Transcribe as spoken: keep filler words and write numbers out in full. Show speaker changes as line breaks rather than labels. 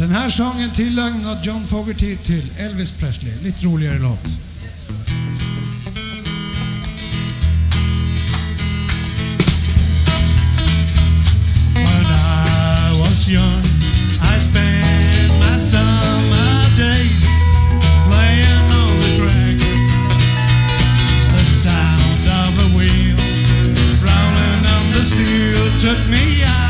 Den här sången tillägnad John Fogerty till Elvis Presley. Lite roligare låt. When I was young, I spent my summer days playing on the track. The sound of a wheel rolling on the steel took me out.